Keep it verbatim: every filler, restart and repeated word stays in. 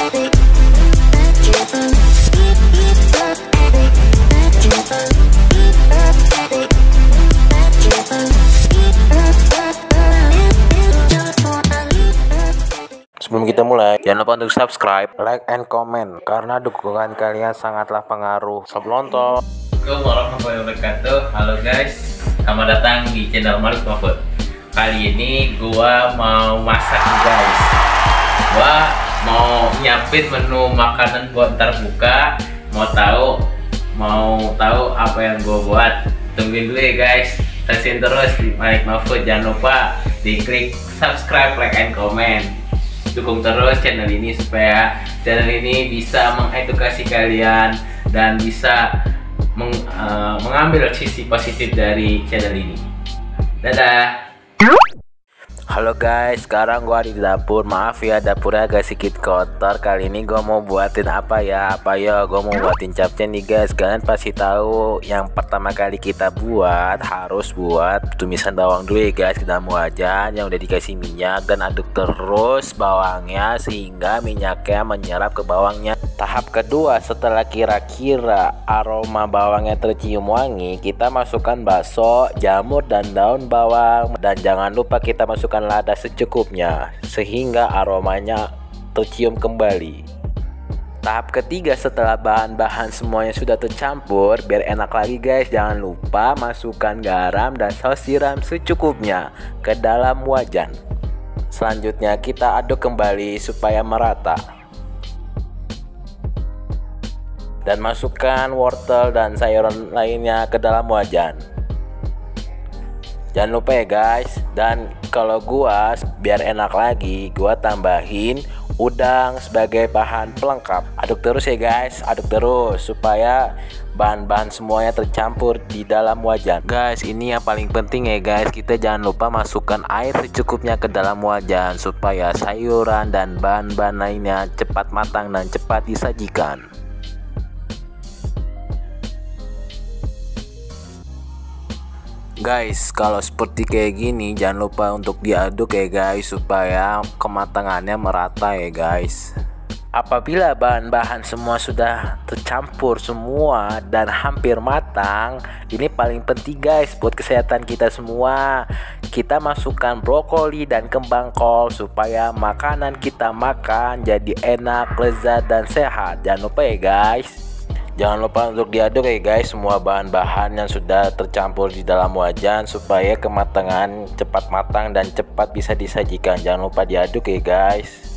Sebelum kita mulai, jangan lupa untuk subscribe, like, and comment karena dukungan kalian sangatlah pengaruh. Selamat nonton. Assalamualaikum warahmatullahi wabarakatuh. Halo guys, selamat datang di channel Malik Mahfud. Kali ini gua mau masak nih guys. Gua mau nyiapin menu makanan buat ntar buka. Mau tahu mau tahu apa yang gua buat? Tungguin dulu ya guys. Saksikan terus di Malik Mahfud. Jangan lupa diklik subscribe, like, and comment. Dukung terus channel ini supaya channel ini bisa mengedukasi kalian dan bisa meng, uh, mengambil sisi positif dari channel ini. Dadah. Halo guys, sekarang gua di dapur. Maaf ya, dapurnya agak sedikit kotor. Kali ini gua mau buatin apa ya? Apa ya? Gua mau buatin capcay nih guys. Kalian pasti tahu yang pertama kali kita buat harus buat tumisan bawang dulu ya guys ke dalam wajan yang udah dikasih minyak, dan aduk terus bawangnya sehingga minyaknya menyerap ke bawangnya. Tahap kedua, setelah kira-kira aroma bawangnya tercium wangi, kita masukkan bakso, jamur, dan daun bawang, dan jangan lupa kita masukkan lada secukupnya sehingga aromanya tercium kembali. Tahap ketiga, setelah bahan-bahan semuanya sudah tercampur, biar enak lagi guys, jangan lupa masukkan garam dan saus tiram secukupnya ke dalam wajan. Selanjutnya kita aduk kembali supaya merata, dan masukkan wortel dan sayuran lainnya ke dalam wajan. Jangan lupa ya guys, dan kalau gua biar enak lagi, gua tambahin udang sebagai bahan pelengkap. Aduk terus ya guys, aduk terus supaya bahan-bahan semuanya tercampur di dalam wajan. Guys, ini yang paling penting ya guys, kita jangan lupa masukkan air secukupnya ke dalam wajan supaya sayuran dan bahan-bahan lainnya cepat matang dan cepat disajikan. Guys, kalau seperti kayak gini jangan lupa untuk diaduk ya guys supaya kematangannya merata ya guys. Apabila bahan-bahan semua sudah tercampur semua dan hampir matang, ini paling penting guys buat kesehatan kita semua. Kita masukkan brokoli dan kembang kol supaya makanan kita makan jadi enak, lezat, dan sehat. Jangan lupa ya guys. Jangan lupa untuk diaduk ya guys semua bahan-bahan yang sudah tercampur di dalam wajan supaya kematangan cepat matang dan cepat bisa disajikan. Jangan lupa diaduk ya guys.